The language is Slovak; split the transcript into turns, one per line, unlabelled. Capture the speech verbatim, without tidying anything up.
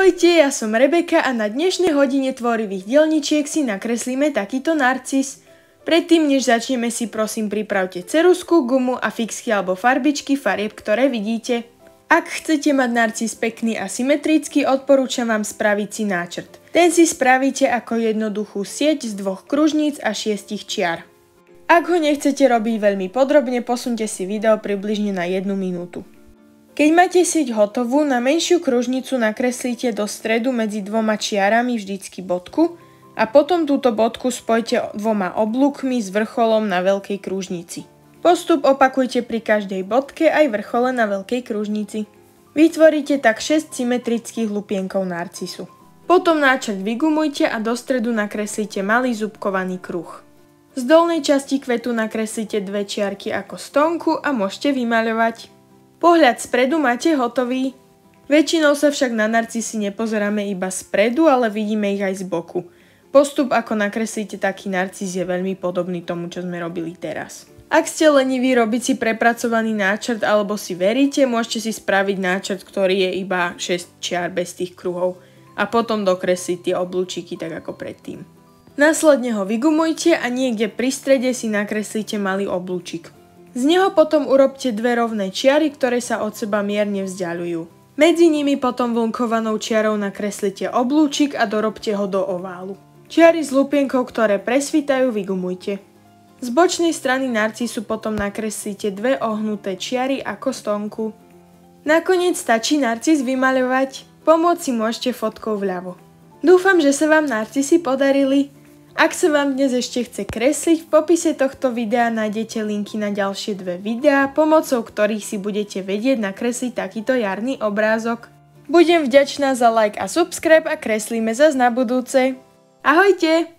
Ahojte, ja som Rebeka a na dnešnej hodine tvorivých dielničiek si nakreslíme takýto narcis. Predtým, než začneme, si prosím pripravte ceruzku, gumu a fixky alebo farbičky farieb, ktoré vidíte. Ak chcete mať narcis pekný a symetrický, odporúčam vám spraviť si náčrt. Ten si spravíte ako jednoduchú sieť z dvoch kružníc a šiestich čiar. Ak ho nechcete robiť veľmi podrobne, posunte si video približne na jednu minútu. Keď máte sieť hotovú, na menšiu kružnicu nakreslíte do stredu medzi dvoma čiarami vždycky bodku a potom túto bodku spojte dvoma oblúkmi s vrcholom na veľkej kružnici. Postup opakujte pri každej bodke aj vrchole na veľkej kružnici. Vytvoríte tak šesť symetrických lupienkov narcisu. Potom náčrt vygumujte a do stredu nakreslíte malý zúbkovaný kruh. Z dolnej časti kvetu nakreslíte dve čiarky ako stonku a môžete vymaľovať. Pohľad spredu máte hotový. Väčšinou sa však na narcisy nepozeráme iba spredu, ale vidíme ich aj z boku. Postup, ako nakreslíte taký narcis, je veľmi podobný tomu, čo sme robili teraz. Ak ste leniví robiť si prepracovaný náčrt alebo si veríte, môžete si spraviť náčrt, ktorý je iba šesť čiar bez tých kruhov a potom dokresliť tie oblúčiky tak ako predtým. Následne ho vygumujte a niekde pri strede si nakreslíte malý oblúčik. Z neho potom urobte dve rovné čiary, ktoré sa od seba mierne vzdialujú. Medzi nimi potom vlnkovanou čiarou nakreslite oblúčik a dorobte ho do oválu. Čiary s lupienkou, ktoré presvítajú, vygumujte. Z bočnej strany narcisu potom nakreslite dve ohnuté čiary ako stonku. Nakoniec stačí narcis vymaľovať. Pomôcť si môžete fotkou vľavo. Dúfam, že sa vám narcisy podarili. Ak sa vám dnes ešte chce kresliť, v popise tohto videa nájdete linky na ďalšie dve videá, pomocou ktorých si budete vedieť nakresliť takýto jarný obrázok. Budem vďačná za like a subscribe a kreslíme zas na budúce. Ahojte!